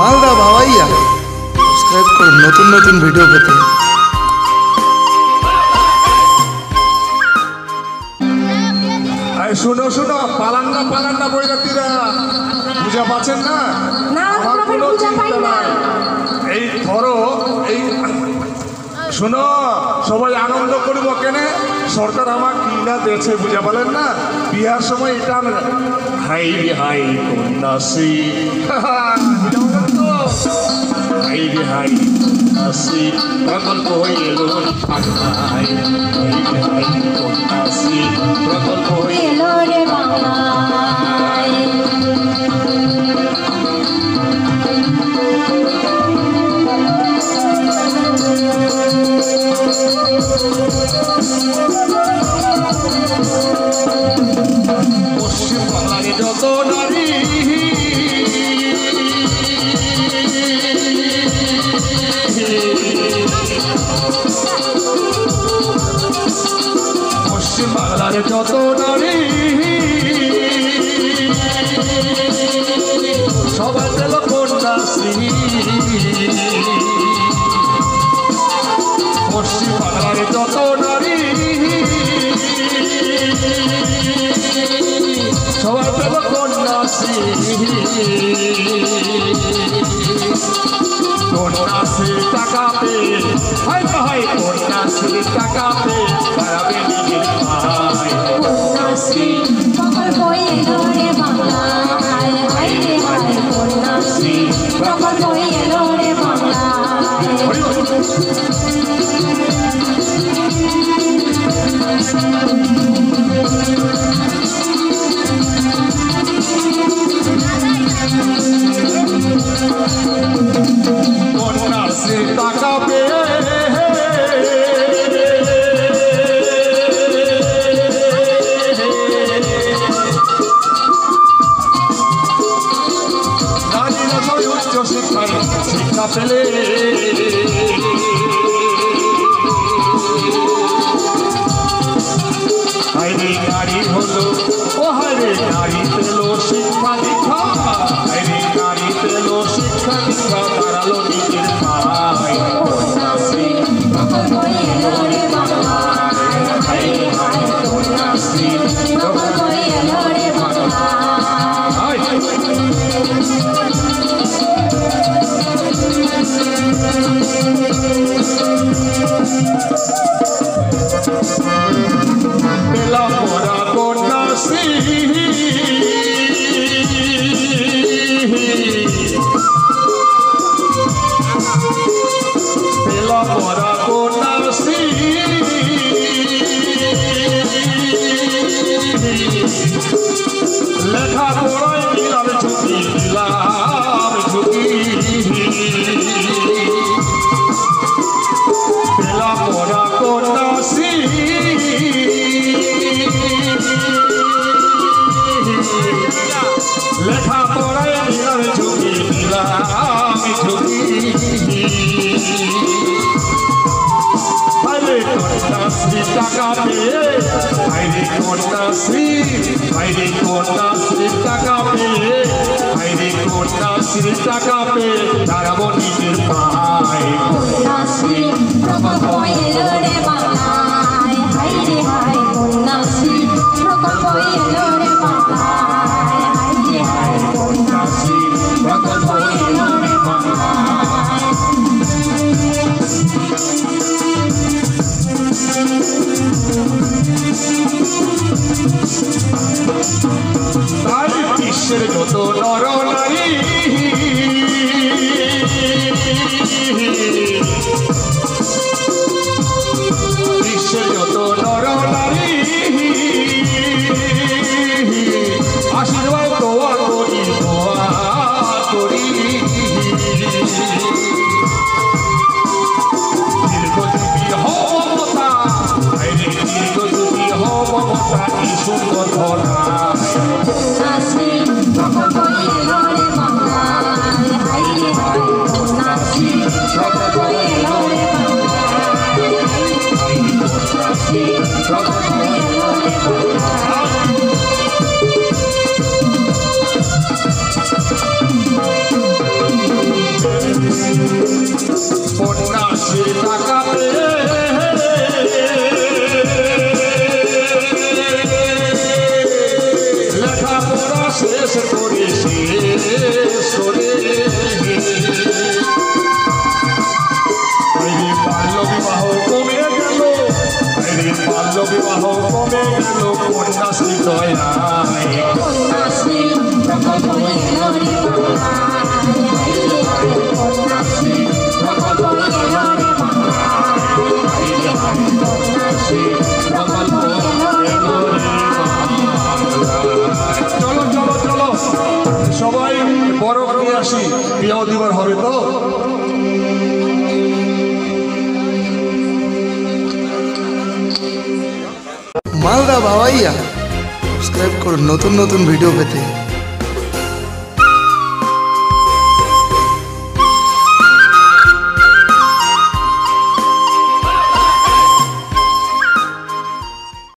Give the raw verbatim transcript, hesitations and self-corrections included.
Malda ভাবাইয়া subscribe করুন নতুন নতুন ভিডিও পেতে। শুনো শুনো পালান না পালান না বৈরাতিরা, বুঝা পাচ্ছেন না? আমার কোনো চিন্তা নাই। এই ধরো এই শোনো, সবাই আনন্দ করবো কেনে, সরকার আমার কিনা দিয়েছে বুঝা পালেন না? বিয়ার সময় এটা হাই হাই কন্যাশ্রী, হাই হাই কন্যাশ্রী প্রকল্প এলো বাংলায়, হাই হাই কন্যাশ্রী প্রকল্প এলো রে বাংলায়। পশ্চিম বাংলার যত নারী পশ্চিম বাংলার যত নারী সবাই পেল কন্যাশ্রী, পশ্চিম বাংলার যত নারী সবাই পেল কন্যাশ্রী, কন্যাশ্রী টাকা পেয়ে হয় হয় কন্যাশ্রী টাকা পেয়ে বাড়াবে নিজের ভাই, কন্যাশ্রী প্রকল্প এলো রে বাংলায়, হাই রে হাই কন্যাশ্রী প্রকল্প এলো রে বাংলায়। কন্যাশ্রী টাকা পেয়ে নারীরা সবাই উচ্চ শিক্ষার শিক্ষা পেলে, হাইরে নারী হলো ও হাইরে নারী পেল শিক্ষা দীক্ষা, হাইরে নারী পেল শিক্ষা দীক্ষা দাঁড়ালো নিজের পায়, কন্যাশ্রী প্রকল্প এলো রে বাংলায়, হাইরে হাই কন্যাশ্রী প্রকল্প এলো রে বাংলায়। পেলা পড়া কন্যাশ্রী পেলা পড়া কন্যাশ্রী লেখা পড়ায় দিলাম ঝুঁকি, দিলাম ঝুঁকি, পেলা পড়া কন্যাশ্রী লেখা পড়ায় দিলাম ঝুঁকি, দিলাম ঝুঁকি, হাইরে কন্যাশ্রী টাকা পেয়ে, হাইরে কন্যাশ্রী, হাইরে কন্যাশ্রী টাকা পেয়ে, হাইরে কন্যাশ্রী টাকা পেয়ে দাঁড়াবো নিজের পায়, কন্যাশ্রী প্রকল্প এলো রে বাংলায়, হাইরে হাই কন্যাশ্রী প্রকল্প এলো রে বাংলায়, হাইরে হাই কন্যাশ্রী প্রকল্প এলো রে বাংলায়। তাই বিশ্বের যত নর নারী বিশ্বের যত নর নারী আশীর্বাদ দোয়া করি, দোয়া করি, দীর্ঘজীবী হও মমতা, দীর্ঘজীবী হও মমতা, কি সুন্দর ধরা, কন্যাশ্রী প্রকল্প এলো রে বাংলায়, হাইরে হাই কন্যাশ্রী প্রকল্প এলো রে বাংলায়, কন্যাশ্রী প্রকল্প এলো রে বাংলায়। এলো কন্যাশ্রী দয়ায় কন্যাশ্রী প্রকল্প এলো রে কন্যাশ্রী প্রকল্প এলো রে কন্যাশ্রী প্রকল্প এলো রে চলো চলো চলো সবাই বড় নিয়ে আসি বিয়ে দিবার হবে তো মালদা বাবাইয়া সাবস্ক্রাইব করুন নতুন নতুন ভিডিও পেতে।